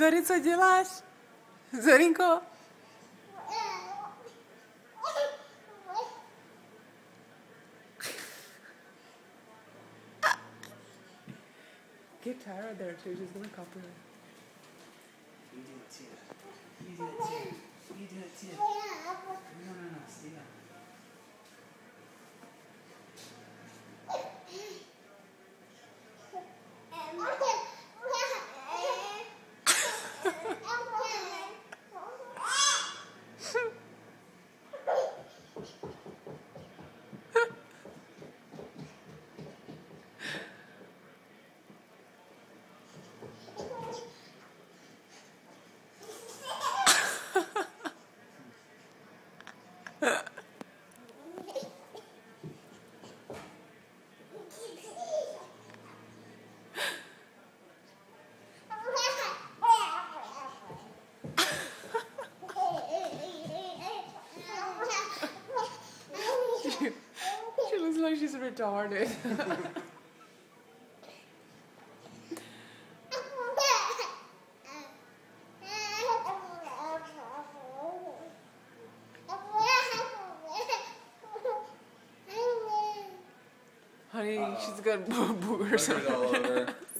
Zori, co děláš? Zorinko? Get Tyra there too, she's gonna copy her. You do it too. You do it too. You do it too. No, stay up. She looks like she's retarded. Honey, she's got boogers all over.